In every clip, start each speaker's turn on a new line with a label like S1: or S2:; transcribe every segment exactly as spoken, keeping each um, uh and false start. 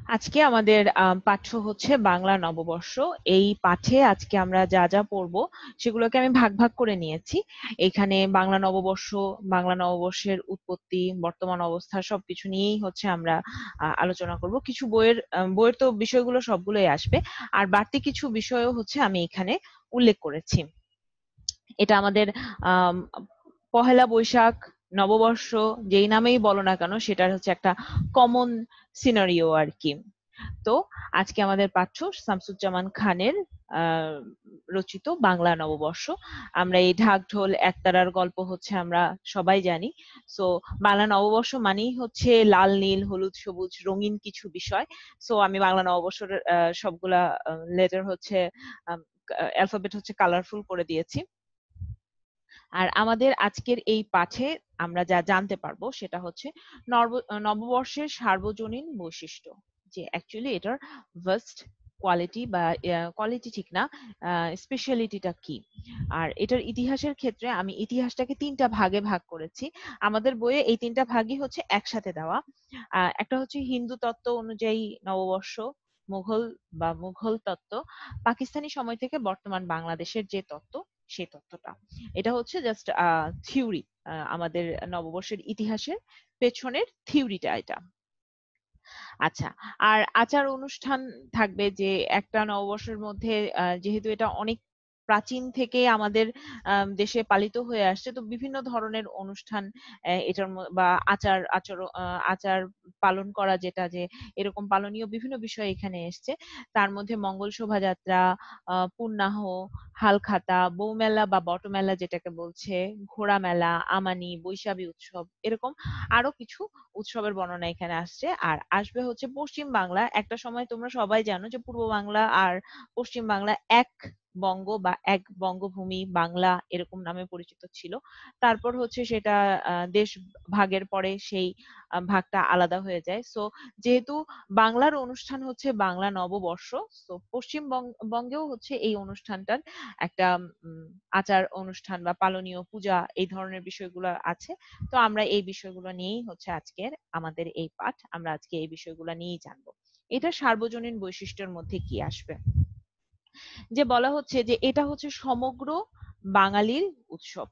S1: আজকে আমাদের আম, পাঠ্য হচ্ছে বাংলা নববর্ষ। এই পাঠে আজকে আমরা যা যা পড়বো সেগুলোকে আমি ভাগ ভাগ করে নিয়েছি। এখানে বাংলা নববর্ষ, বাংলা নববর্ষের উৎপত্তি, বর্তমান অবস্থা সবকিছু নিয়েই হচ্ছে আমরা আহ, আলোচনা করব। কিছু বইয়ের আম, বইয়ের তো বিষয়গুলো সবগুলোই আসবে, আর বাড়তি কিছু বিষয়ও হচ্ছে আমি এখানে উল্লেখ করেছি। এটা আমাদের আম, পহেলা বৈশাখ, নববর্ষ, যেই নামেই বলো না কেন সেটার হচ্ছে একটা কমন সিনারিও আর কি। তো আজকে আমাদের পাঠ্য শামসুজ্জামান খানের আহ, রচিত বাংলা নববর্ষ। আমরা এই ঢাক ঢোল একতারার গল্প হচ্ছে আমরা সবাই জানি। সো বাংলা নববর্ষ মানেই হচ্ছে লাল নীল হলুদ সবুজ রঙিন কিছু বিষয়। সো আমি বাংলা নববর্ষের আহ, সবগুলা লেটার হচ্ছে অ্যালফাবেট হচ্ছে কালারফুল করে দিয়েছি। আর আমাদের আজকের এই পাঠে আমরা যা জানতে পারবো সেটা হচ্ছে নব- নববর্ষের সার্বজনীন বৈশিষ্ট্য, যে অ্যাকচুয়ালি এটার ভার্স্ট কোয়ালিটি বা কোয়ালিটি ঠিক না, স্পেশালিটিটা কি। আর এটার ইতিহাসের ক্ষেত্রে আমি ইতিহাসটাকে তিনটা ভাগে ভাগ করেছি। আমাদের বইয়ে এই তিনটা ভাগই হচ্ছে একসাথে দেওয়া। আহ, একটা হচ্ছে হিন্দু তত্ত্ব অনুযায়ী নববর্ষ, মুঘল বা মুঘল তত্ত্ব, পাকিস্তানি সময় থেকে বর্তমান বাংলাদেশের যে তত্ত্ব সেই তত্ত্বটা। এটা হচ্ছে জাস্ট থিওরি, আমাদের নববর্ষের ইতিহাসের পেছনের থিওরিটা এটা। আচ্ছা, আর আচার অনুষ্ঠান থাকবে, যে একটা নববর্ষের মধ্যে আহ, যেহেতু এটা অনেক প্রাচীন থেকে আমাদের আম, দেশে পালিত হয়ে আসছে, তো বিভিন্ন ধরনের অনুষ্ঠান আহ, এটার ম- বা আচার আচর আহ, আচার পালন করা, যেটা যে এরকম পালনীয় বিভিন্ন বিষয় এখানে এসছে। তার মধ্যে মঙ্গল শোভাযাত্রা, আহ পুণ্যাহ, হালখাতা, বৌমেলা বা বটমেলা যেটাকে বলছে, ঘোড়া মেলা, আমানি, বৈশাখী উৎসব, এরকম আরো কিছু উৎসবের বর্ণনা এখানে আসছে। আর আসবে হচ্ছে পশ্চিম বাংলা। একটা সময় তোমরা সবাই জানো যে পূর্ব বাংলা আর পশ্চিম বাংলা এক বঙ্গ বা এক বঙ্গভূমি বাংলা এরকম নামে পরিচিত ছিল। তারপর হচ্ছে সেটা আহ, দেশ ভাগের পরে সেই আহ, ভাগটা আলাদা হয়ে যায়। সো যেহেতু বাংলার অনুষ্ঠান হচ্ছে বাংলা নববর্ষ, তো পশ্চিম বং- বঙ্গেও হচ্ছে এই অনুষ্ঠানটার একটা উম, আচার অনুষ্ঠান বা পালনীয় পূজা এই ধরনের বিষয়গুলো আছে। তো আমরা এই বিষয়গুলো নিয়েই হচ্ছে আজকের আমাদের এই পাঠ, আমরা আজকে এই বিষয়গুলো নিয়েই জানবো। এটা সার্বজনীন বৈশিষ্ট্যের মধ্যে কি আসবে, যে বলা হচ্ছে যে এটা হচ্ছে সমগ্র বাঙালির উৎসব।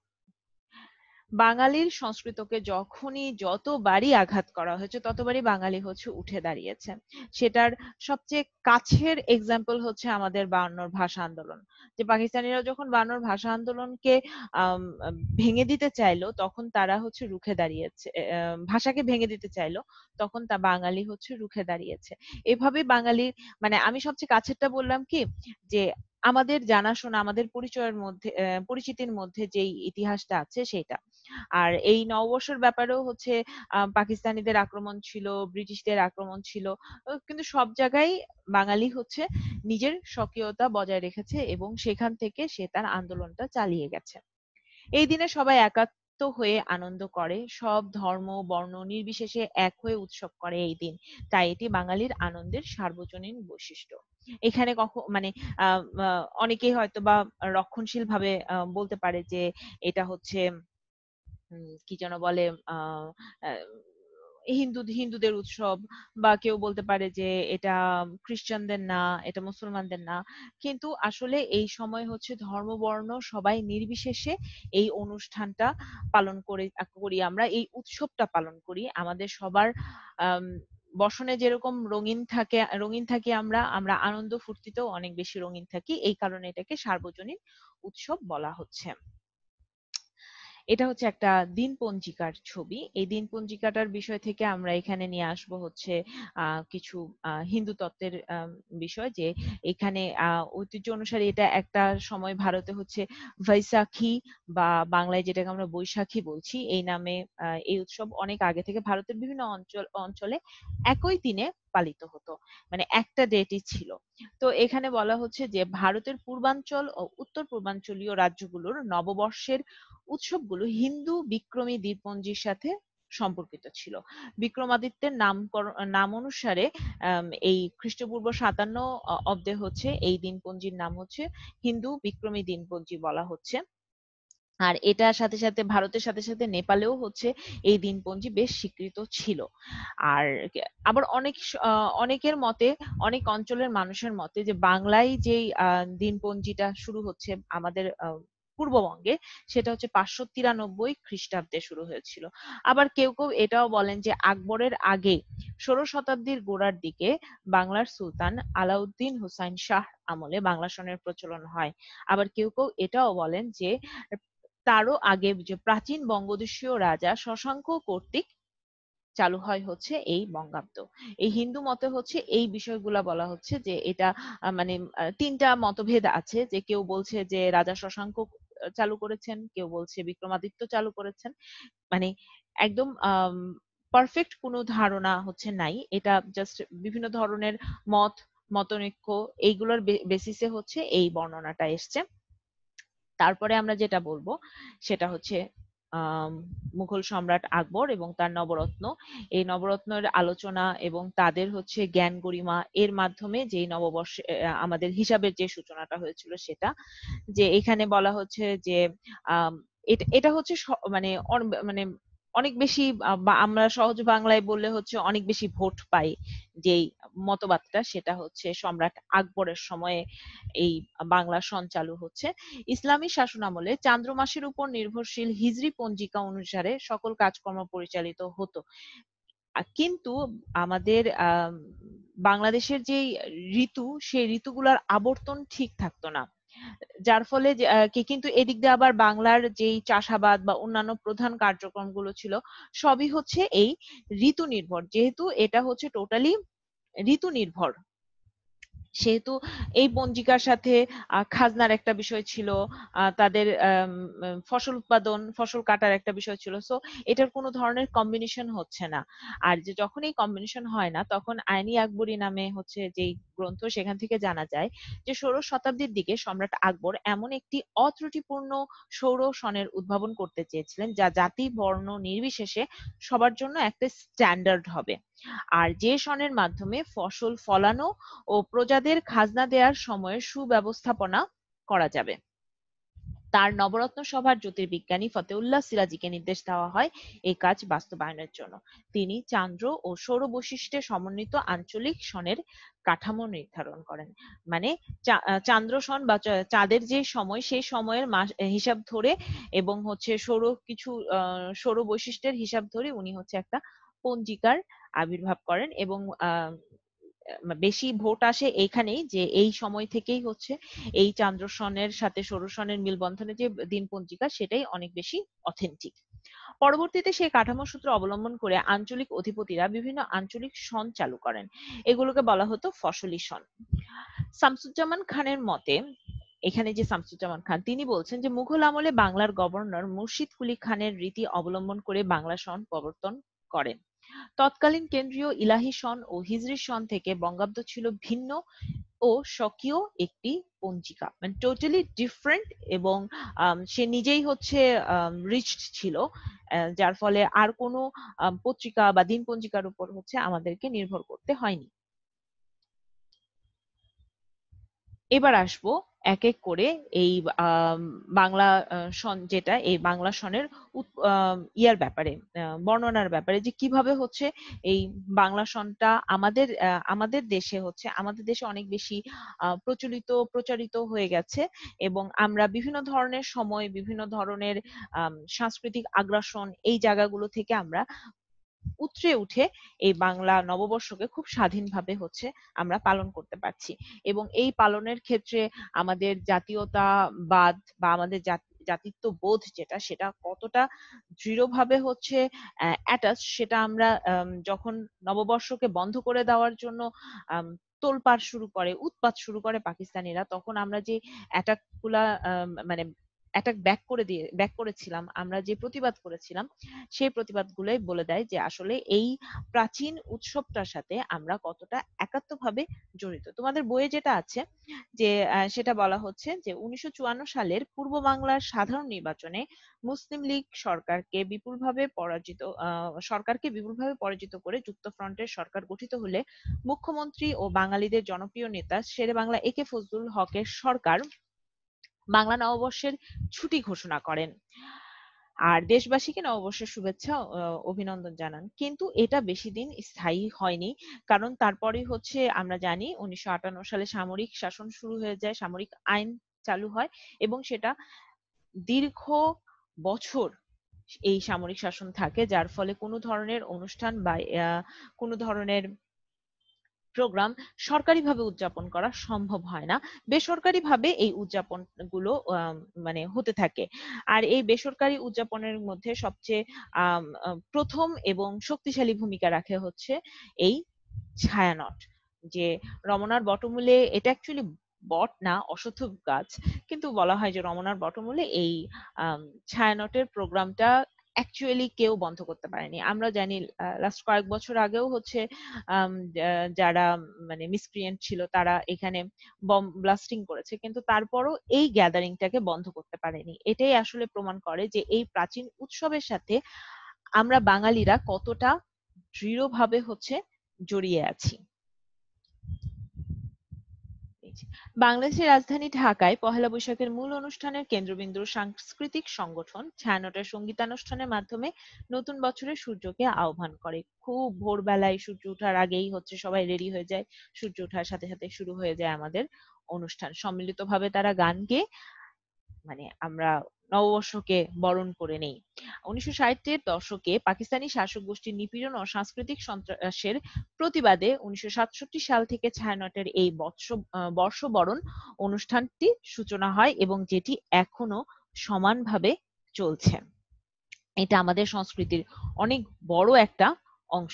S1: বাঙালির সংস্কৃতকে যখনই যতবারই আঘাত করা হয়েছে ততবারই বাঙালি হচ্ছে উঠে দাঁড়িয়েছে। সেটার সবচেয়ে কাছের এক্সাম্পল হচ্ছে আমাদের বায়ান্নর ভাষা আন্দোলন। যে পাকিস্তানিরা যখন বায়ান্নর ভাষা আন্দোলনকে আম, আম, ভেঙে দিতে চাইলো, তখন তারা হচ্ছে রুখে দাঁড়িয়েছে। আহ, ভাষাকে ভেঙে দিতে চাইলো, তখন তা বাঙালি হচ্ছে রুখে দাঁড়িয়েছে। এভাবে বাঙালির, মানে আমি সবচেয়ে কাছেরটা বললাম কি, যে আমাদের জানাশোনা আমাদের পরিচয়ের মধ্যে আহ, পরিচিতির মধ্যে যেই ইতিহাসটা আছে সেটা। আর এই নববর্ষের ব্যাপারেও হচ্ছে আহ, পাকিস্তানিদের আক্রমণ ছিল, ব্রিটিশদের আক্রমণ ছিল, আহ, কিন্তু সব জায়গায় বাঙালি হচ্ছে নিজের স্বকীয়তা বজায় রেখেছে এবং সেখান থেকে সে তার আন্দোলনটা চালিয়ে গেছে। এই দিনে সবাই একাত্ম হয়ে আনন্দ করে, সব ধর্ম বর্ণ নির্বিশেষে এক হয়ে উৎসব করে এই দিন। তাই এটি বাঙালির আনন্দের সার্বজনীন বৈশিষ্ট্য। এখানে কখন মানে আহ আহ, অনেকেই হয়তো বা রক্ষণশীল ভাবে আহ, বলতে পারে যে এটা হচ্ছে উম, কি যেন বলে, আহ আহ, হিন্দু হিন্দুদের উৎসব, বা কেউ বলতে পারে যে এটা খ্রিস্টানদের না, এটা মুসলমানদের না। কিন্তু আসলে এই সময় হচ্ছে ধর্ম বর্ণ সবাই নির্বিশেষে এই অনুষ্ঠানটা পালন করে করি, আমরা এই উৎসবটা পালন করি। আমাদের সবার আম, বসনে যেরকম রঙিন থাকে, রঙিন থাকি আমরা আমরা আনন্দ ফুর্তিতেও অনেক বেশি রঙিন থাকি, এই কারণে এটাকে সার্বজনীন উৎসব বলা হচ্ছে। এটা হচ্ছে একটা দিন পঞ্জিকার ছবি। এই দিন পঞ্জিকাটার বিষয় থেকে আমরা এখানে নিয়ে আসব হচ্ছে আহ কিছু আহ হিন্দু তত্ত্বের আহ, বিষয়, যে এখানে আহ ঐতিহ্য অনুসারে এটা একটা সময় ভারতে হচ্ছে বৈশাখী বা বাংলায় যেটাকে আমরা বৈশাখী বলছি এই নামে আহ, এই উৎসব অনেক আগে থেকে ভারতের বিভিন্ন অঞ্চল অঞ্চলে একই দিনে পালিত হতো, মানে একটা ডেটই ছিল। তো এখানে বলা হচ্ছে যে ভারতের পূর্বাঞ্চল ও উত্তর পূর্বাঞ্চলীয় রাজ্যগুলোর নববর্ষের উৎসবগুলো হিন্দু বিক্রমী দ্বীপপুঞ্জির সাথে সম্পর্কিত ছিল। বিক্রমাদিত্যের নামকরণ নাম অনুসারে আম, এই খ্রিস্টপূর্ব সাতান্ন অ- অব্দে হচ্ছে এই দিনপঞ্জির নাম হচ্ছে হিন্দু বিক্রমী দিনপঞ্জি বলা হচ্ছে। আর এটার সাথে সাথে ভারতের সাথে সাথে নেপালেও হচ্ছে এই দিনপঞ্জি বেশ স্বীকৃত ছিল। আর আবার অনেক স- আহ, অনেকের মতে, অনেক অঞ্চলের মানুষের মতে যে বাংলায় যেই আহ, দিনপঞ্জিটা শুরু হচ্ছে আমাদের আহ, পূর্ববঙ্গে, সেটা হচ্ছে পাঁচশো তিরানব্বই খ্রিস্টাব্দে শুরু হয়েছিল। আবার কেউ কেউ এটাও বলেন যে আকবরের আগে ষোড়শ শতাব্দীর গোড়ার দিকে বাংলার সুলতান আলাউদ্দিন হুসাইন শাহ আমলে বাংলা সনের প্রচলন হয়। আবার কেউ কেউ এটাও বলেন যে তারও আগে যে প্রাচীন বঙ্গদেশীয় রাজা শশাঙ্ক কর্তৃক চালু হয় হচ্ছে এই বঙ্গাব্দ। এই হিন্দু মতে হচ্ছে এই বিষয়গুলা বলা হচ্ছে যে এটা আহ, মানে আহ, তিনটা মতভেদ আছে, যে কেউ বলছে যে রাজা শশাঙ্ক আহ, চালু করেছেন, কেউ বলছে বিক্রমাদিত্য চালু করেছেন। মানে একদম আহ পারফেক্ট কোনো ধারণা হচ্ছে নাই, এটা জাস্ট বিভিন্ন ধরনের মত, মতনৈক্য, এইগুলোর বেসিসে হচ্ছে এই বর্ণনাটা এসছে। তারপরে আমরা যেটা বলবো সেটা হচ্ছে আহ মুঘল সম্রাট আকবর এবং তার নবরত্ন। এই নবরত্নের আলোচনা এবং তাদের হচ্ছে জ্ঞান গরিমা এর মাধ্যমে যেই নববর্ষে আহ, আমাদের হিসাবের যে সূচনাটা হয়েছিল সেটা, যে এখানে বলা হচ্ছে যে আম, এটা এটা হচ্ছে স- মানে অন- মানে অনেক বেশি আহ, বা আমরা সহজ বাংলায় বললে হচ্ছে অনেক বেশি ভোট পাই যেই মতবাদটা, সেটা হচ্ছে সম্রাট আকবরের সময়ে এই বাংলা সন চালু হচ্ছে। ইসলামী শাসনামলে চান্দ্র মাসের উপর নির্ভরশীল হিজরি পঞ্জিকা অনুসারে সকল কাজকর্ম পরিচালিত হতো। আহ, কিন্তু আমাদের আহ বাংলাদেশের যে ঋতু, সেই ঋতুগুলার আবর্তন ঠিক থাকতো না, যার ফলে যে, আহ, কি কিন্তু এদিক দিয়ে আবার বাংলার যেই চাষাবাদ বা অন্যান্য প্রধান কার্যক্রমগুলো ছিল সবই হচ্ছে এই ঋতু নির্ভর, যেহেতু এটা হচ্ছে টোটালি ঋতু নির্ভর, সেহেতু এই পঞ্জিকার সাথে আহ, খাজনার একটা বিষয় ছিল, আহ, তাদের আম, আম, ফসল উৎপাদন, ফসল কাটার একটা বিষয় ছিল। সো এটার কোনো ধরনের কম্বিনেশন হচ্ছে না। আর যে যখন এই কম্বিনেশন হয় না, তখন আইনি আকবরী নামে হচ্ছে যেই গ্রন্থ, সেখান থেকে জানা যায় যে ষোড়শ শতাব্দীর দিকে সম্রাট আকবর এমন একটি অত্রুটিপূর্ণ সৌর সনের উদ্ভাবন করতে চেয়েছিলেন যা জাতি বর্ণ নির্বিশেষে সবার জন্য একটা স্ট্যান্ডার্ড হবে, আর যে সনের মাধ্যমে ফসল ফলানো ও প্রজাদের খাজনা দেওয়ার সময়ে সুব্যবস্থাপনা করা যাবে। তার নবরত্ন সভার জ্যোতির্বিজ্ঞানী ফতেউল্লাহ সিরাজীকে নির্দেশ দেওয়া হয় এই কাজ বাস্তবায়নের জন্য। তিনি চান্দ্র ও সৌর বৈশিষ্ট্যে সমন্বিত আঞ্চলিক সনের কাঠামো নির্ধারণ করেন। মানে চা- আহ, চান্দ্র সন বা চা- চাঁদের যে সময়, সেই সময়ের মাস হিসাব ধরে এবং হচ্ছে সৌর কিছু আহ সৌর বৈশিষ্ট্যের হিসাব ধরে উনি হচ্ছে একটা পঞ্জিকার আবির্ভাব করেন। এবং আহ বেশি ভোট আসে এইখানেই যে এই সময় থেকেই হচ্ছে এই চান্দ্র সনের সাথে সৌর সনের মিলবন্ধনের যে দিন পঞ্জিকা, সেটাই অনেক বেশি অথেন্টিক। পরবর্তীতে সেই কাঠামো সূত্র অবলম্বন করে আঞ্চলিক অধিপতিরা বিভিন্ন আঞ্চলিক সন চালু করেন। এগুলোকে বলা হতো ফসলি সন। শামসুজ্জামান খানের মতে, এখানে যে শামসুজ্জামান খান তিনি বলছেন যে মুঘল আমলে বাংলার গভর্নর মুর্শিদ কুলি খানের রীতি অবলম্বন করে বাংলা সন প্রবর্তন করেন। তৎকালীন কেন্দ্রীয় ইলাহি সন ও হিজরি সন থেকে বঙ্গাব্দ ছিল ভিন্ন ও স্বকীয় একটি পঞ্জিকা, মানে টোটালি ডিফারেন্ট। এবং আম, সে নিজেই হচ্ছে রিচড ছিল, আহ, যার ফলে আর কোনো আম, পত্রিকা বা দিন পঞ্জিকার উপর হচ্ছে আমাদেরকে নির্ভর করতে হয়নি। এবার আসবো এক এক করে এই আম, বাংলা আহ, সন, যেটা এই বাংলা সনের উৎ- আম, ইয়ার ব্যাপারে, আহ, বর্ণনার ব্যাপারে, যে কিভাবে হচ্ছে এই বাংলা সনটা আমাদের আহ, আমাদের দেশে হচ্ছে আমাদের দেশে অনেক বেশি আহ, প্রচলিত প্রচারিত হয়ে গেছে। এবং আমরা বিভিন্ন ধরনের সময়, বিভিন্ন ধরনের আম, সাংস্কৃতিক আগ্রাসন, এই জায়গাগুলো থেকে আমরা উতরে উঠে এই বাংলা নববর্ষকে খুব স্বাধীনভাবে হচ্ছে আমরা পালন করতে পারছি। এবং এই পালনের ক্ষেত্রে আমাদের জাতীয়তাবাদ বা আমাদের জাত- জাতিত্ব বোধ যেটা, সেটা কতটা দৃঢ়ভাবে হচ্ছে অ্যাটাচ, সেটা আমরা আম, যখন নববর্ষকে বন্ধ করে দেওয়ার জন্য আম, তোলপাড় শুরু করে, উৎপাত শুরু করে পাকিস্তানিরা, তখন আমরা যে অ্যাটাক গুলা আম, মানে অ্যাটাক ব্যাক করে দিয়ে ব্যাক করেছিলাম, আমরা যে প্রতিবাদ করেছিলাম, সেই প্রতিবাদগুলোই বলে দেয় যে আসলে এই প্রাচীন উৎসবটার সাথে আমরা কতটা একাত্মভাবে জড়িত। তোমাদের বইয়ে যেটা আছে যে আহ, সেটা বলা হচ্ছে যে উনিশশো চুয়ান্ন সালের পূর্ব বাংলার সাধারণ নির্বাচনে মুসলিম লীগ সরকারকে বিপুলভাবে পরাজিত আহ, সরকারকে বিপুলভাবে পরাজিত করে যুক্তফ্রন্টের সরকার গঠিত হলে মুখ্যমন্ত্রী ও বাঙালিদের জনপ্রিয় নেতা শেরে বাংলা এ কে ফজলুল হকের সরকার বাংলা নববর্ষের ছুটি ঘোষণা করেন আর দেশবাসীকে নববর্ষের শুভেচ্ছা আহ, অভিনন্দন জানান। কিন্তু এটা বেশি দিন স্থায়ী হয়নি, কারণ তারপরেই হচ্ছে আমরা জানি উনিশশো আটান্ন সালে সামরিক শাসন শুরু হয়ে যায়, সামরিক আইন চালু হয় এবং সেটা দীর্ঘ বছর এই সামরিক শাসন থাকে, যার ফলে কোনো ধরনের অনুষ্ঠান বা আহ, কোনো ধরনের প্রোগ্রাম সরকারিভাবে উদযাপন করা সম্ভব হয় না। বেসরকারিভাবে এই উদযাপন গুলো আম, মানে হতে থাকে। আর এই বেসরকারি উদযাপনের মধ্যে সবচেয়ে আম, আম, প্রথম এবং শক্তিশালী ভূমিকা রাখে হচ্ছে এই ছায়ানট, যে রমনার বটমূলে, এটা অ্যাকচুয়ালি বট না, অশ্বত্থ গাছ, কিন্তু বলা হয় যে রমনার বটমূলে এই আম, ছায়ানটের প্রোগ্রামটা অ্যাকচুয়ালি কেউ বন্ধ করতে পারেনি। আমরা জানি লাস্ট কয়েক বছর আগেও হচ্ছে আম, যা- যারা মানে মিসক্রিয়েন্ট ছিল তারা এখানে বম ব্লাস্টিং করেছে, কিন্তু তারপরও এই গ্যাদারিংটাকে বন্ধ করতে পারেনি। এটাই আসলে প্রমাণ করে যে এই প্রাচীন উৎসবের সাথে আমরা বাঙালিরা কতটা দৃঢ়ভাবে হচ্ছে জড়িয়ে আছি। এই যে, বাংলাদেশের রাজধানী ঢাকায় পহেলা বৈশাখের মূল অনুষ্ঠানের কেন্দ্রবিন্দু সাংস্কৃতিক সংগঠন ছায়ানটের সঙ্গীতানুষ্ঠানের মাধ্যমে নতুন বছরের সূর্যকে আহ্বান করে। খুব ভোরবেলায় সূর্য ওঠার আগেই হচ্ছে সবাই রেডি হয়ে যায়, সূর্য ওঠার সাথে সাথে শুরু হয়ে যায় আমাদের অনুষ্ঠান। সম্মিলিতভাবে তারা গান গেয়ে মানে আমরা নববর্ষকে বরণ করে নেই। উনিশশো ষাটের দশকে পাকিস্তানি শাসক গোষ্ঠীর নিপীড়ন ও সাংস্কৃতিক সন্ত্রাসের প্রতিবাদে উনিশশো সাতষট্টি সাল থেকে ছায়ানটের এই বর্ষ আহ, বর্ষবরণ অনুষ্ঠানটি সূচনা হয় এবং যেটি এখনো সমানভাবে চলছে। এটা আমাদের সংস্কৃতির অনেক বড় একটা অংশ।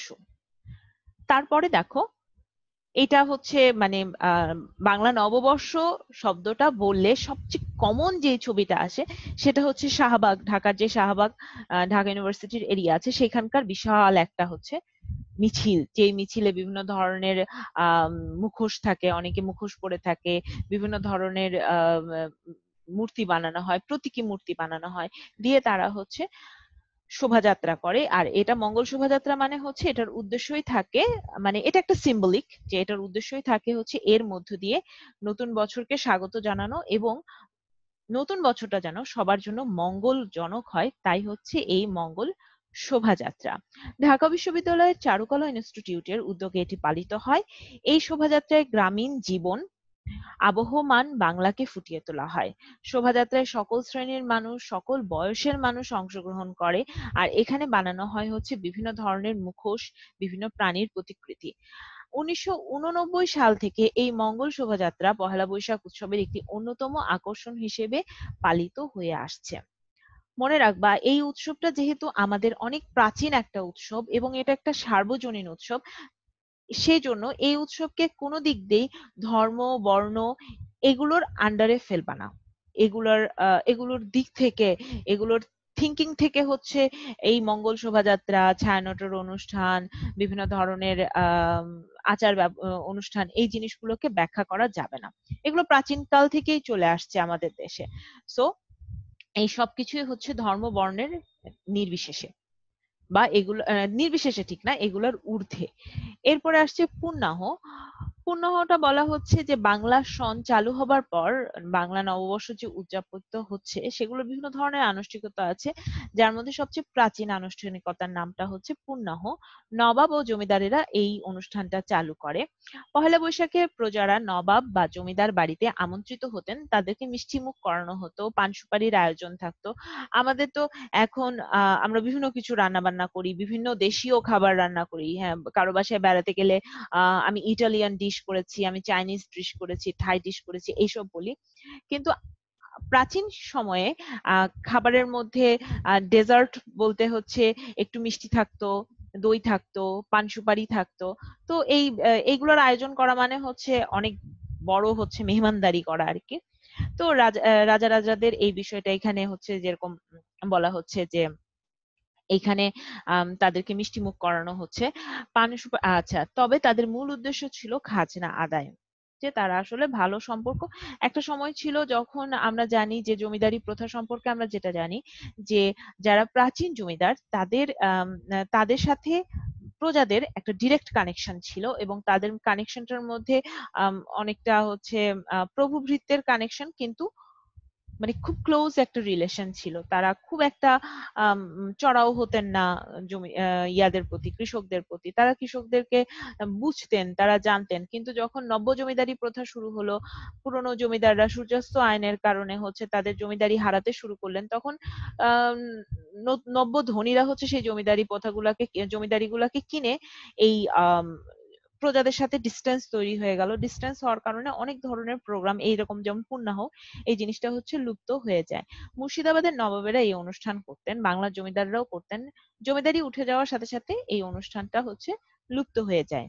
S1: তারপরে দেখো, এটা হচ্ছে মানে আহ, বাংলা নববর্ষ শব্দটা বললে সবচেয়ে কমন যে ছবিটা আসে সেটা হচ্ছে শাহবাগ, ঢাকার যে শাহবাগ আহ, ঢাকা ইউনিভার্সিটির এরিয়া আছে সেখানকার বিশাল একটা হচ্ছে মিছিল, যে মিছিলে বিভিন্ন ধরনের আহ মুখোশ থাকে, অনেকে মুখোশ পরে থাকে, বিভিন্ন ধরনের আহ মূর্তি বানানো হয়, প্রতীকী মূর্তি বানানো হয়, দিয়ে তারা হচ্ছে শোভাযাত্রা করে। আর এটা মঙ্গল শোভাযাত্রা মানে হচ্ছে এটার উদ্দেশ্যই থাকে, মানে এটা একটা সিম্বলিক, যে এটার উদ্দেশ্যই থাকে হচ্ছে এর মধ্য দিয়ে নতুন বছরকে স্বাগত জানানো এবং নতুন বছরটা যেন সবার জন্য মঙ্গলজনক হয়, তাই হচ্ছে এই মঙ্গল শোভাযাত্রা। ঢাকা বিশ্ববিদ্যালয়ের চারুকলা ইনস্টিটিউটের উদ্যোগে এটি পালিত হয়। এই শোভাযাত্রায় গ্রামীণ জীবন আবহমান বাংলাকে ফুটিয়ে তোলা হয়। শোভাযাত্রায় সকল শ্রেণীর মানুষ, সকল বয়সের মানুষ অংশগ্রহণ করে। আর এখানে বানানো হয় হচ্ছে বিভিন্ন ধরনের মুখোশ, বিভিন্ন প্রাণীর প্রতিকৃতি। উনিশশো উননব্বই সাল থেকে এই মঙ্গল শোভাযাত্রা পহেলা বৈশাখ উৎসবের একটি অন্যতম আকর্ষণ হিসেবে পালিত হয়ে আসছে। মনে রাখবা, এই উৎসবটা যেহেতু আমাদের অনেক প্রাচীন একটা উৎসব এবং এটা একটা সার্বজনীন উৎসব, সেই জন্য এই উৎসবকে কোনো দিক দিয়েই ধর্ম, বর্ণ এগুলোর আন্ডারে ফেলবা না। এগুলোর আহ, এগুলোর দিক থেকে, এগুলোর থিঙ্কিং থেকে হচ্ছে এই মঙ্গল শোভাযাত্রা, ছায়ানটের অনুষ্ঠান, বিভিন্ন ধরনের আহ আচার ব্যব- আহ, অনুষ্ঠান, এই জিনিসগুলোকে ব্যাখ্যা করা যাবে না। এগুলো প্রাচীনকাল থেকেই চলে আসছে আমাদের দেশে। সো এই সবকিছুই হচ্ছে ধর্ম বর্ণের নির্বিশেষে, বা এগুলো আহ, নির্বিশেষে ঠিক না, এগুলোর ঊর্ধ্বে। এরপরে আসছে পুণ্যাহ। পুণ্যাহটা বলা হচ্ছে যে বাংলা সন চালু হবার পর বাংলা নববর্ষ যে উদযাপিত হচ্ছে সেগুলো বিভিন্ন ধরনের আনুষ্ঠানিকতা আছে, যার মধ্যে সবচেয়ে প্রাচীন আনুষ্ঠানিকতার নামটা হচ্ছে পুণ্যাহ। নবাব ও জমিদারেরা এই অনুষ্ঠানটা চালু করে। পহেলা বৈশাখে প্রজারা নবাব বা জমিদার বাড়িতে আমন্ত্রিত হতেন, তাদেরকে মিষ্টি মুখ করানো হতো, পান সুপারির আয়োজন থাকতো। আমাদের তো এখন আহ আমরা বিভিন্ন কিছু রান্না বান্না করি, বিভিন্ন দেশীয় খাবার রান্না করি। হ্যাঁ, কারো বাসায় বেড়াতে গেলে আহ আমি ইটালিয়ান ডিশ করেছি, আমি চাইনিজ ডিশ করেছি, থাই ডিশ করেছি, এইসব বলি। কিন্তু প্রাচীন সময়ে আহ খাবারের মধ্যে ডেজার্ট বলতে হচ্ছে একটু মিষ্টি থাকতো, দই থাকতো, পান সুপারি থাকতো। তো এই আহ, এইগুলোর আয়োজন করা মানে হচ্ছে অনেক বড় হচ্ছে মেহমানদারি করা আর কি। তো রাজা আহ, রাজা রাজাদের এই বিষয়টা এখানে হচ্ছে যেরকম বলা হচ্ছে যে এখানে আম, তাদেরকে মিষ্টি মুখ করানো হচ্ছে, পান সুপা- আচ্ছা, তবে তাদের মূল উদ্দেশ্য ছিল খাজনা আদায়, যে তারা আসলে ভালো সম্পর্ক। একটা সময় ছিল যখন আমরা জানি যে জমিদারি প্রথা সম্পর্কে আমরা যেটা জানি, যে যারা প্রাচীন জমিদার তাদের আম, আহ, তাদের সাথে প্রজাদের একটা ডিরেক্ট কানেকশন ছিল এবং তাদের কানেকশনটার মধ্যে আম, অনেকটা হচ্ছে আহ, প্রভুভৃত্যের কানেকশন কিন্তু মানে খুব ক্লোজ একটা রিলেশন ছিল, তারা খুব একটা আম, চড়াও হতেন না জমি আহ, ইয়াদের প্রতি, কৃষকদের প্রতি। তারা কৃষকদেরকে বুঝতেন, তারা জানতেন। কিন্তু যখন নব্য জমিদারি প্রথা শুরু হলো, পুরনো জমিদাররা সূর্যাস্ত আইনের কারণে হচ্ছে তাদের জমিদারি হারাতে শুরু করলেন, তখন আহ নব্য ধনীরা হচ্ছে সেই জমিদারি প্রথাগুলাকে, জমিদারি গুলাকে কিনে এই আহ প্রজাদের সাথে ডিস্টেন্স তৈরি হয়ে গেল। ডিস্টেন্স হওয়ার কারণে অনেক ধরনের প্রোগ্রাম এইরকম, যেমন পূর্ণাহ, এই জিনিসটা হচ্ছে লুপ্ত হয়ে যায়। মুর্শিদাবাদের নবাবেরা এই অনুষ্ঠান করতেন, বাংলার জমিদাররাও করতেন। জমিদারি উঠে যাওয়ার সাথে সাথে এই অনুষ্ঠানটা হচ্ছে লুপ্ত হয়ে যায়।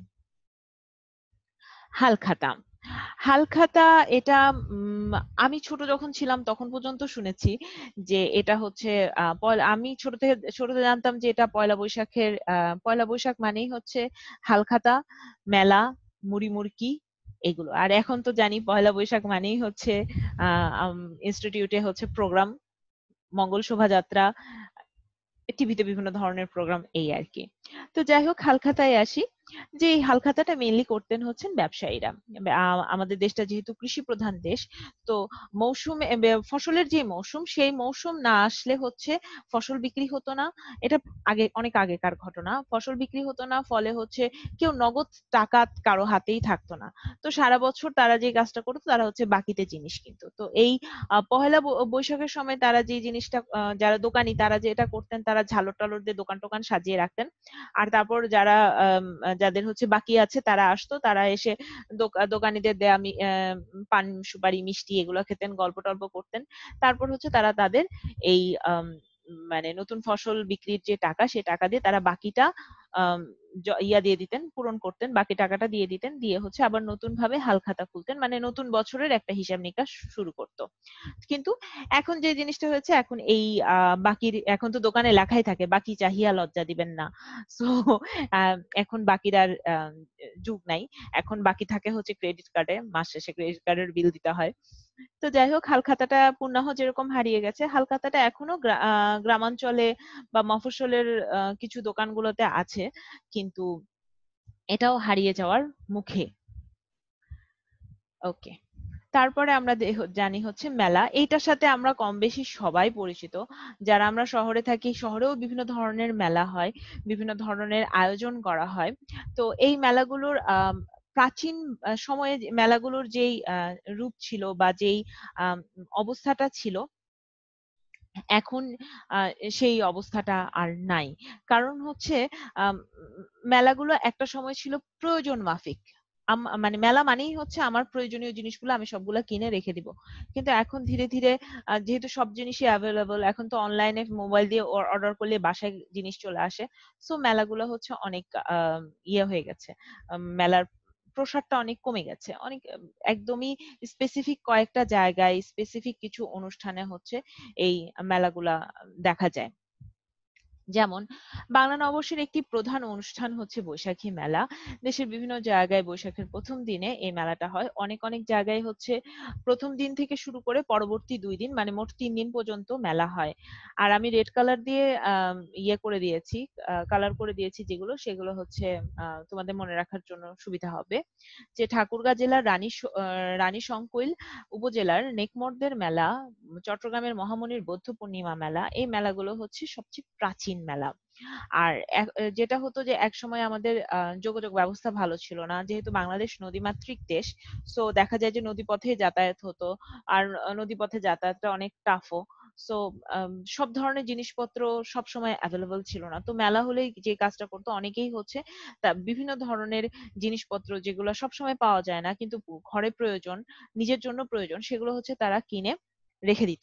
S1: হালখাতা। হালখাতা এটা উম, আমি ছোট যখন ছিলাম তখন পর্যন্ত শুনেছি যে এটা হচ্ছে আহ, পয়লা- আমি ছোট থেকে ছোটতে জানতাম যে এটা পয়লা বৈশাখের আহ, পয়লা বৈশাখ মানেই হচ্ছে হালখাতা, মেলা, মুড়ি মুড়কি, এগুলো। আর এখন তো জানি পয়লা বৈশাখ মানেই হচ্ছে আহ ইনস্টিটিউটে হচ্ছে প্রোগ্রাম, মঙ্গল শোভাযাত্রা, টিভিতে বিভিন্ন ধরনের প্রোগ্রাম, এই আর কি। তো যাই হোক, হালখাতায় আসি। যে এই হালখাতাটা মেইনলি করতেন হচ্ছেন ব্যবসায়ীরা। আ- আমাদের দেশটা যেহেতু কৃষি প্রধান দেশ, তো মৌসুম এ, বে- ফসলের যে মৌসুম, সেই মৌসুম না আসলে হচ্ছে ফসল বিক্রি হতো না। এটা আগে, অনেক আগেকার ঘটনা। ফসল বিক্রি হতো না, ফলে হচ্ছে কেউ নগদ টাকা কারো হাতেই থাকতো না। তো সারা বছর তারা যে কাজটা করতো, তারা হচ্ছে বাকিতে জিনিস কিনতো। তো এই আহ, পহেলা বৈ- বৈশাখের সময় তারা যে জিনিসটা, আহ, যারা দোকানি তারা যেটা করতেন, তারা ঝালর টালর দিয়ে দোকান টোকান সাজিয়ে রাখতেন। আর তারপর যারা আম, যাদের হচ্ছে বাকি আছে, তারা আসতো, তারা এসে দোকা- দোকানিদের দেয়া মি- আহ, পান সুপারি মিষ্টি এগুলো খেতেন, গল্প টল্প করতেন। তারপর হচ্ছে তারা তাদের এই আম, মানে নতুন ফসল বিক্রির যে টাকা, সে টাকা দিয়ে তারা বাকিটা আম, জ- ইয়া দিয়ে দিতেন, পূরণ করতেন, বাকি টাকাটা দিয়ে দিতেন, দিয়ে হচ্ছে আবার নতুন ভাবে হালখাতা খুলতেন, মানে নতুন বছরের একটা হিসাব নিকাশ শুরু করতো। কিন্তু এখন যে জিনিসটা হয়েছে, এখন এই আহ বাকির, এখন তো দোকানে লেখাই থাকে বাকি চাহিয়া লজ্জা দিবেন না। সো এখন বাকির আর আহ, যুগ নাই। এখন বাকি থাকে হচ্ছে ক্রেডিট কার্ডে, মাস শেষে ক্রেডিট কার্ডের বিল দিতে হয়। তো যাই হোক, হালখাতাটা পূর্ণাহ যেরকম হারিয়ে গেছে, হালখাতাটা এখনো গ্রা- আহ, গ্রামাঞ্চলে বা মফস্বলের আহ, কিছু দোকানগুলোতে আছে, কিন্তু এটাও হারিয়ে যাওয়ার মুখে। ওকে। তারপরে আমরা দে- জানি হচ্ছে মেলা, এইটার সাথে আমরা কম বেশি সবাই পরিচিত। যারা আমরা শহরে থাকি, শহরেও বিভিন্ন ধরনের মেলা হয়, বিভিন্ন ধরনের আয়োজন করা হয়। তো এই মেলাগুলোর আম, প্রাচীন আহ, সময়ে যে মেলাগুলোর যেই আহ, রূপ ছিল বা যেই আম, অবস্থাটা ছিল, এখন আহ, সেই অবস্থাটা আর নাই। কারণ হচ্ছে আম, মেলাগুলো একটা সময় ছিল প্রয়োজন মাফিক। আম- মানে মেলা মানেই হচ্ছে আমার প্রয়োজনীয় জিনিসগুলো আমি সবগুলা কিনে রেখে দিব। কিন্তু এখন ধীরে ধীরে আহ, যেহেতু সব জিনিসই অ্যাভেলেবল, এখন তো অনলাইনে মোবাইল দিয়ে অর্ডার করলে বাসায় জিনিস চলে আসে। সো মেলাগুলো হচ্ছে অনেক আহ, ইয়ে হয়ে গেছে। আম, মেলার প্রসারটা অনেক কমে গেছে, অনেক আহ, একদমই স্পেসিফিক কয়েকটা জায়গায়, স্পেসিফিক কিছু অনুষ্ঠানে হচ্ছে এই মেলাগুলা দেখা যায়। যেমন বাংলা নববর্ষের একটি প্রধান অনুষ্ঠান হচ্ছে বৈশাখী মেলা। দেশের বিভিন্ন জায়গায় বৈশাখের প্রথম দিনে এই মেলাটা হয়। অনেক অনেক জায়গায় হচ্ছে প্রথম দিন থেকে শুরু করে পরবর্তী দুই দিন, মানে মোট তিন দিন পর্যন্ত মেলা হয়। আর আমি রেড কালার দিয়ে আহ ইয়ে করে দিয়েছি, কালার করে দিয়েছি যেগুলো, সেগুলো হচ্ছে আহ তোমাদের মনে রাখার জন্য সুবিধা হবে। যে ঠাকুরগাঁ জেলার রানী স- আহ, রানী শংকৈল উপজেলার নেকমরদের মেলা, চট্টগ্রামের মহামনির বৌদ্ধ পূর্ণিমা মেলা, এই মেলাগুলো হচ্ছে সবচেয়ে প্রাচীন মেলা। আর এক- যেটা হতো যে এক সময় আমাদের আহ, যোগাযোগ ব্যবস্থা ভালো ছিল না, যেহেতু বাংলাদেশ নদীমাতৃক দেশ। সো দেখা যায় যে নদীপথে যাতায়াত হতো। আর আহ, নদীপথে যাতায়াতটা অনেক টাফও। সো সব ধরনের জিনিসপত্র সব সময় অ্যাভেলেবল ছিল না। তো মেলা হলেই যে কাজটা করতো অনেকেই হচ্ছে, তা বিভিন্ন ধরনের জিনিসপত্র যেগুলো সবসময় পাওয়া যায় না কিন্তু ঘরে প্রয়োজন, নিজের জন্য প্রয়োজন, সেগুলো হচ্ছে তারা কিনে রেখে দিত।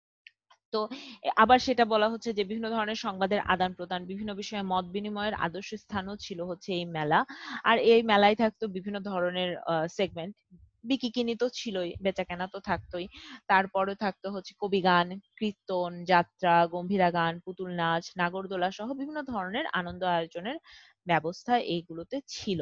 S1: তো এ- আবার সেটা বলা হচ্ছে যে বিভিন্ন ধরনের সংবাদের আদান প্রদান, বিভিন্ন বিষয়ে মত বিনিময়ের আদর্শ স্থানও ছিল হচ্ছে এই মেলা। আর এই মেলায় থাকতো বিভিন্ন ধরনের সেগমেন্ট, বিকিকিনি তো ছিলই, বেচাকেনা তো থাকতোই। তারপরে থাকতো হচ্ছে কবি গান, কীর্তন, যাত্রা, গম্ভীরা গান, পুতুল নাচ, নাগরদোলা সহ বিভিন্ন ধরনের আনন্দ আয়োজনের ব্যবস্থা এইগুলোতে ছিল।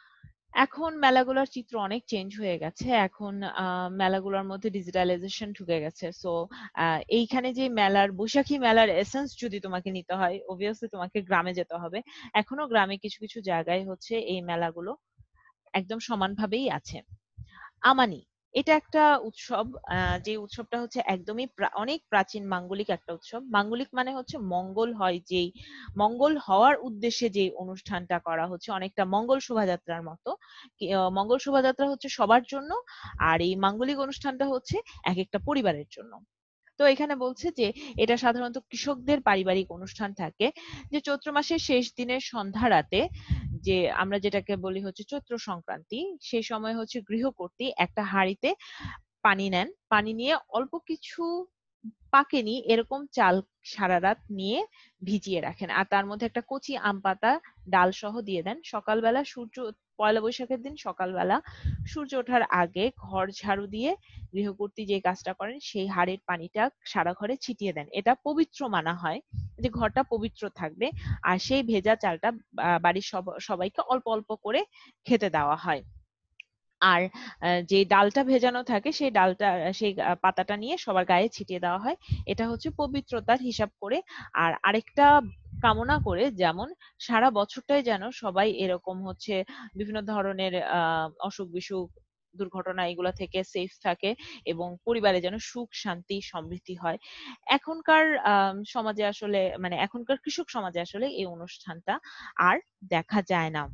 S1: এখন মেলাগুলোর চিত্র অনেক চেঞ্জ হয়ে গেছে। এখন আহ, মেলাগুলোর মধ্যে ডিজিটালাইজেশন ঢুকে গেছে। সো এইখানে যে মেলার, বৈশাখী মেলার এসেন্স যদি তোমাকে নিতে হয়, অবভিয়াসলি তোমাকে গ্রামে যেতে হবে। এখনো গ্রামে কিছু কিছু জায়গায় হচ্ছে এই মেলাগুলো একদম সমানভাবেই আছে। আমানি, এটা একটা উৎসব, আহ, যে উৎসবটা হচ্ছে একদমই প্রা- অনেক প্রাচীন মাঙ্গলিক একটা উৎসব। মাঙ্গলিক মানে হচ্ছে মঙ্গল হয়, যেই মঙ্গল হওয়ার উদ্দেশ্যে যে অনুষ্ঠানটা করা হচ্ছে, অনেকটা মঙ্গল শোভাযাত্রার মতো। কি- আহ, মঙ্গল শোভাযাত্রা হচ্ছে সবার জন্য, আর এই মাঙ্গলিক অনুষ্ঠানটা হচ্ছে এক একটা পরিবারের জন্য। তো এখানে বলছে যে এটা সাধারণত কৃষকদের পারিবারিক অনুষ্ঠান থাকে, যে চৈত্র মাসের শেষ দিনের সন্ধ্যা রাতে, যে আমরা যেটাকে বলি হচ্ছে চৈত্র সংক্রান্তি, সেই সময় হচ্ছে গৃহকর্ত্রী একটা হাঁড়িতে পানি নেন, পানি নিয়ে অল্প কিছু পাকেনি এরকম চাল সারা রাত নিয়ে ভিজিয়ে রাখেন, আর তার মধ্যে একটা কচি আম পাতা ডাল সহ দিয়ে দেন। সকালবেলা সূর্য, পয়লা বৈশাখের দিন সকালবেলা সূর্য ওঠার আগে ঘর ঝাড়ু দিয়ে গৃহকর্ত্রী যে কাজটা করেন, সেই হাঁড়ির পানিটা সারা ঘরে ছিটিয়ে দেন। এটা পবিত্র মানা হয়, যে ঘরটা পবিত্র থাকবে। আর সেই ভেজা চালটা আহ, বাড়ির সব- সবাইকে অল্প অল্প করে খেতে দেওয়া হয়। আর আহ, যে ডালটা ভেজানো থাকে, সেই ডালটা, সেই আহ, পাতাটা নিয়ে সবার গায়ে ছিটিয়ে দেওয়া হয়। এটা হচ্ছে পবিত্রতার হিসাব করে। আর আরেকটা কামনা করে, যেমন সারা বছরটাই যেন সবাই এরকম হচ্ছে বিভিন্ন ধরনের আহ অসুখ বিসুখ, দুর্ঘটনা এগুলা থেকে সেফ থাকে, এবং পরিবারে যেন সুখ শান্তি সমৃদ্ধি হয়। এখনকার আহ সমাজে আসলে, মানে এখনকার কৃষক সমাজে আসলে এই অনুষ্ঠানটা আর দেখা যায় না।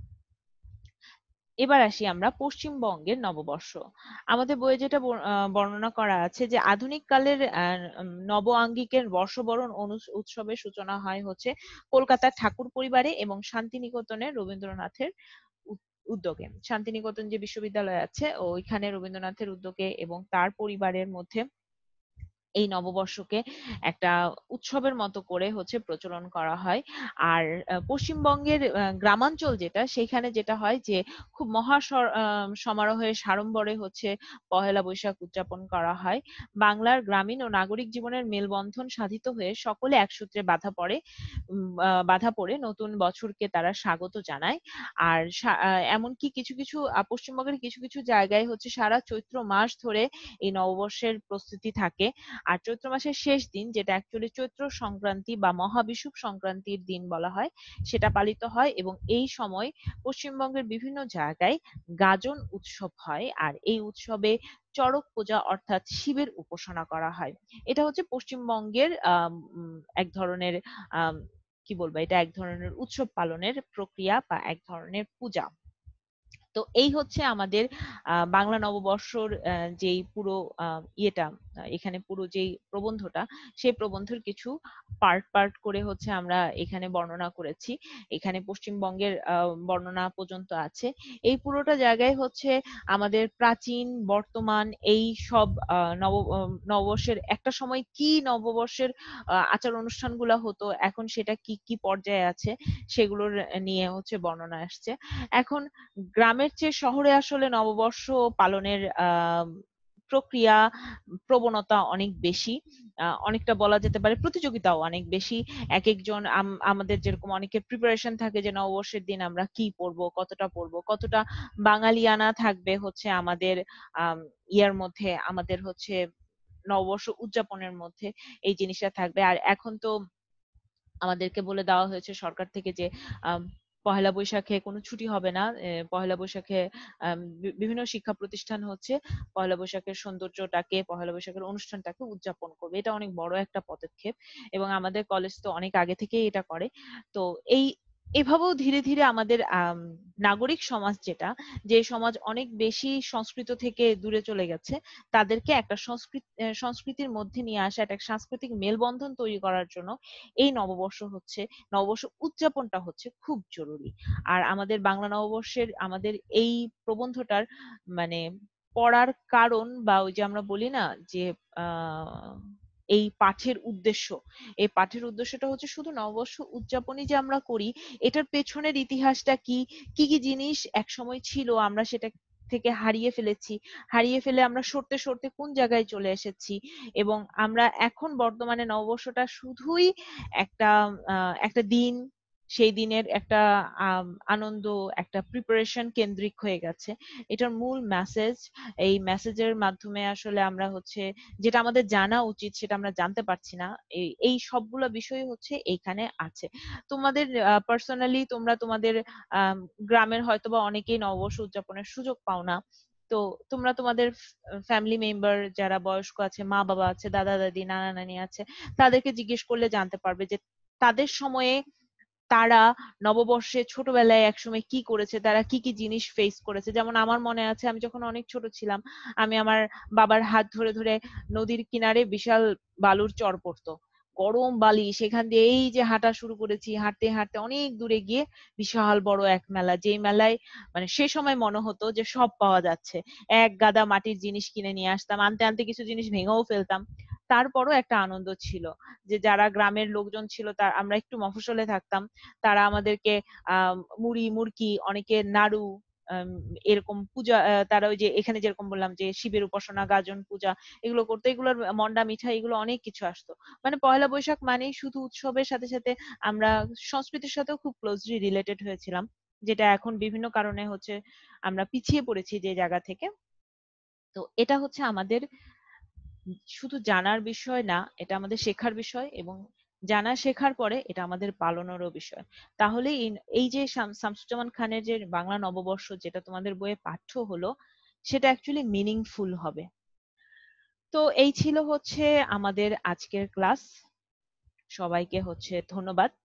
S1: এবার আসি আমরা পশ্চিমবঙ্গের নববর্ষ। আমাদের বইয়ে যেটা বর- আহ, বর্ণনা করা আছে, যে আধুনিক কালের আহ, উম, নব আঙ্গিকের বর্ষবরণ অনু- উৎসবের সূচনা হয় হচ্ছে কলকাতার ঠাকুর পরিবারে এবং শান্তিনিকেতনের রবীন্দ্রনাথের উদ- উদ্যোগে। শান্তিনিকেতন যে বিশ্ববিদ্যালয় আছে, ওইখানে রবীন্দ্রনাথের উদ্যোগে এবং তার পরিবারের মধ্যে এই নববর্ষকে একটা উৎসবের মতো করে হচ্ছে প্রচলন করা হয়। আর আহ, পশ্চিমবঙ্গের আহ, গ্রামাঞ্চল যেটা, সেখানে যেটা হয় যে খুব মহা সর- আহ, সমারোহে সাড়ম্বরে হচ্ছে পহেলা বৈশাখ উদযাপন করা হয়। বাংলার গ্রামীণ ও নাগরিক জীবনের মেলবন্ধন সাধিত হয়ে সকলে একসূত্রে বাধা পড়ে, উম, আহ, বাধা পড়ে নতুন বছরকে তারা স্বাগত জানায়। আর সা- আহ, এমনকি কিছু কিছু আহ, পশ্চিমবঙ্গের কিছু কিছু জায়গায় হচ্ছে সারা চৈত্র মাস ধরে এই নববর্ষের প্রস্তুতি থাকে। আর চৈত্র মাসের শেষ দিন, যেটা অ্যাকচুয়ালি চৈত্র সংক্রান্তি বা মহাবিষুব সংক্রান্তির দিন বলা হয়, সেটা পালিত হয়। এবং এই সময় পশ্চিমবঙ্গের বিভিন্ন জায়গায় গাজন উৎসব হয়, আর এই উৎসবে চড়ক পূজা অর্থাৎ শিবের উপাসনা করা হয়। এটা হচ্ছে পশ্চিমবঙ্গের আহ এক ধরনের আহ কি বলবো, এটা এক ধরনের উৎসব পালনের প্রক্রিয়া বা এক ধরনের পূজা। তো এই হচ্ছে আমাদের আহ, বাংলা নববর্ষর আহ, যেই পুরো আহ, ইয়েটা, আহ, এখানে পুরো যেই প্রবন্ধটা, সেই প্রবন্ধের কিছু পার্ট পার্ট করে হচ্ছে আমরা এখানে বর্ণনা করেছি। এখানে পশ্চিমবঙ্গের আহ, বর্ণনা পর্যন্ত আছে। এই পুরোটা জায়গায় হচ্ছে আমাদের প্রাচীন বর্তমান এই সব আহ, নব আহ, নববর্ষের একটা সময় কি নববর্ষের আহ, আচার অনুষ্ঠানগুলো হতো, এখন সেটা কি কি পর্যায়ে আছে, সেগুলোর নিয়ে হচ্ছে বর্ণনা আসছে। এখন গ্রামের চেয়ে শহরে আসলে নববর্ষ পালনের আহ প্রক্রিয়া, প্রবণতা অনেক বেশি। আহ, অনেকটা বলা যেতে পারে প্রতিযোগিতাও অনেক বেশি। এক একজন আম- আমাদের যেরকম অনেকের প্রিপারেশন থাকে যে নববর্ষের দিন আমরা কি পরবো, কতটা পরবো, কতটা বাঙালিয়ানা থাকবে হচ্ছে আমাদের আম, ইয়ার মধ্যে, আমাদের হচ্ছে নববর্ষ উদযাপনের মধ্যে এই জিনিসটা থাকবে। আর এখন তো আমাদেরকে বলে দেওয়া হয়েছে সরকার থেকে যে আম, পহেলা বৈশাখে কোনো ছুটি হবে না। এ, পহেলা বৈশাখে আম, বি- বিভিন্ন শিক্ষা প্রতিষ্ঠান হচ্ছে পহেলা বৈশাখের সৌন্দর্যটাকে, পহেলা বৈশাখের অনুষ্ঠানটাকে উদযাপন করবে। এটা অনেক বড় একটা পদক্ষেপ, এবং আমাদের কলেজ তো অনেক আগে থেকেই এটা করে। তো এই এভাবেও ধীরে ধীরে আমাদের আম, নাগরিক সমাজ যেটা, যে সমাজ অনেক বেশি সংস্কৃত থেকে দূরে চলে গেছে, তাদেরকে একটা সংস্কৃত আহ, সংস্কৃতির মধ্যে নিয়ে আসা, একটা সাংস্কৃতিক মেলবন্ধন তৈরি করার জন্য এই নববর্ষ হচ্ছে, নববর্ষ উদযাপনটা হচ্ছে খুব জরুরি। আর আমাদের বাংলা নববর্ষের আমাদের এই প্রবন্ধটার মানে পড়ার কারণ, বা ওই যে আমরা বলি না যে আহ এই পাঠের উদ্দেশ্য, এই পাঠের উদ্দেশ্যটা হচ্ছে শুধু নববর্ষ উদযাপনই যে আমরা করি, এটার পেছনের ইতিহাসটা কি, কি কি জিনিস এক সময় ছিল আমরা সেটা থেকে হারিয়ে ফেলেছি, হারিয়ে ফেলে আমরা সরতে সরতে কোন জায়গায় চলে এসেছি, এবং আমরা এখন বর্তমানে নববর্ষটা শুধুই একটা আহ, একটা দিন, সেই দিনের একটা আম, আনন্দ, একটা প্রিপারেশন কেন্দ্রিক হয়ে গেছে। এটার মূল মেসেজ, এই মেসেজের মাধ্যমে আসলে আমরা হচ্ছে যেটা আমাদের জানা উচিত সেটা আমরা জানতে পারছি না। এই এই সবগুলো বিষয় হচ্ছে এইখানে আছে। তোমাদের পার্সোনালি তোমরা তোমাদের আম, গ্রামের হয়তোবা অনেকেই নববর্ষ উদযাপনের সুযোগ পাও না, তো তোমরা তোমাদের ফ্যামিলি মেম্বার যারা বয়স্ক আছে, মা বাবা আছে, দাদা দাদি, নানা নানি আছে, তাদেরকে জিজ্ঞেস করলে জানতে পারবে যে তাদের সময়ে তারা নববর্ষে ছোটবেলায় একসময় কি করেছে, তারা কি কি জিনিস ফেস করেছে। যেমন আমার মনে আছে, আমি যখন অনেক ছোট ছিলাম, আমি আমার বাবার হাত ধরে ধরে নদীর কিনারে বিশাল বালুর চর পড়তো, গরম বালি, সেখান দিয়ে এই যে হাঁটা শুরু করেছি, হাঁটতে হাঁটতে অনেক দূরে গিয়ে বিশাল বড় এক মেলা, যেই মেলায় মানে সে সময় মনে হতো যে সব পাওয়া যাচ্ছে। এক গাদা মাটির জিনিস কিনে নিয়ে আসতাম, আনতে আনতে কিছু জিনিস ভেঙেও ফেলতাম, তারপরও একটা আনন্দ ছিল। যে যারা গ্রামের লোকজন ছিল, তার আমরা একটু মফস্বলে থাকতাম, তারা আমাদেরকে আহ মুড়ি মুড়কি, অনেকে নাড়ু, আম, এরকম পূজা, আহ, তারা ওই যে এখানে যেরকম বললাম যে শিবের উপাসনা, গাজন পূজা, এগুলো করতো, এগুলোর মন্ডা মিঠাই, এগুলো অনেক কিছু আসতো। মানে পয়লা বৈশাখ মানেই শুধু উৎসবের সাথে সাথে আমরা সংস্কৃতির সাথেও খুব ক্লোজলি রিলেটেড হয়েছিলাম, যেটা এখন বিভিন্ন কারণে হচ্ছে আমরা পিছিয়ে পড়েছি যে জায়গা থেকে। তো এটা হচ্ছে আমাদের শুধু জানার বিষয় না, এটা আমাদের শেখার বিষয়, এবং জানা শেখার পরে এটা আমাদের পালনেরও বিষয়। তাহলে এই এই যে শাম- শামসুজ্জামান খানের যে বাংলা নববর্ষ, যেটা তোমাদের বইয়ে পাঠ্য হলো, সেটা অ্যাকচুয়ালি মিনিংফুল হবে। তো এই ছিল হচ্ছে আমাদের আজকের ক্লাস। সবাইকে হচ্ছে ধন্যবাদ।